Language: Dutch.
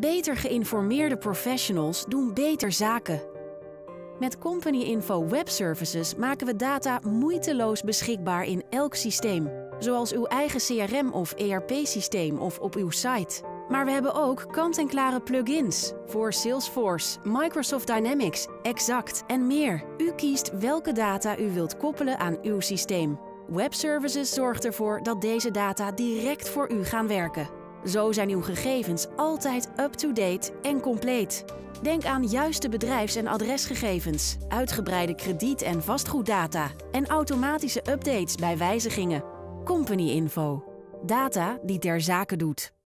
Beter geïnformeerde professionals doen beter zaken. Met Company Info Web Services maken we data moeiteloos beschikbaar in elk systeem. Zoals uw eigen CRM of ERP-systeem of op uw site. Maar we hebben ook kant-en-klare plugins voor Salesforce, Microsoft Dynamics, Exact en meer. U kiest welke data u wilt koppelen aan uw systeem. Web Services zorgt ervoor dat deze data direct voor u gaan werken. Zo zijn uw gegevens altijd up-to-date en compleet. Denk aan juiste bedrijfs- en adresgegevens, uitgebreide krediet- en vastgoeddata en automatische updates bij wijzigingen. Company Info. Data die ter zake doet.